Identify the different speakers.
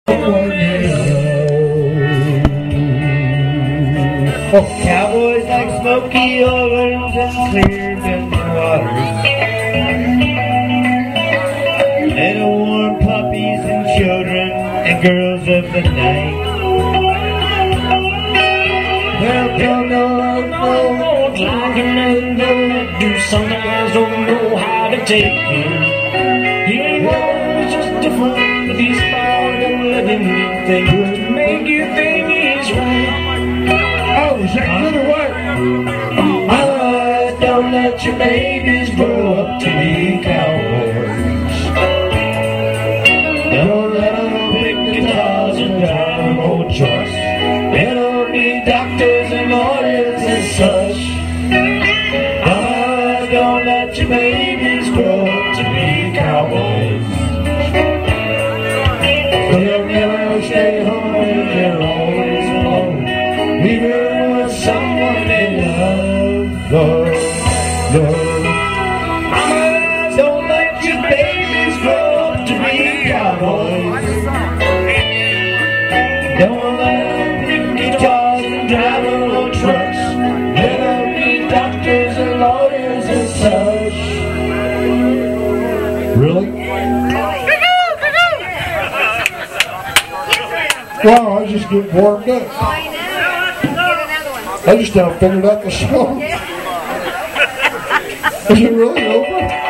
Speaker 1: Oh, cowboys like smoky ovens and clear bend waters, little warm puppies and children and girls of the night. Well, no, like another do some guys don't know how to take him. He ain't always just different, but he's smart and living things to make you think he's right.
Speaker 2: Oh, is that good or what?
Speaker 1: Don't let your babies grow up to be cowboys. Don't let them pick guitars and drive old trucks. They don't need doctors and lawyers and such. Don't let your babies grow up to be cowboys. So they'll never stay home when they're always alone, even with someone they love. Don't let your babies grow up to be cowboys. Don't let them pick guitars and drive old trucks. Let them be doctors and lawyers and such.
Speaker 2: Really? Wow, I was just getting warmed up. I just now figured out the song. Is it really over?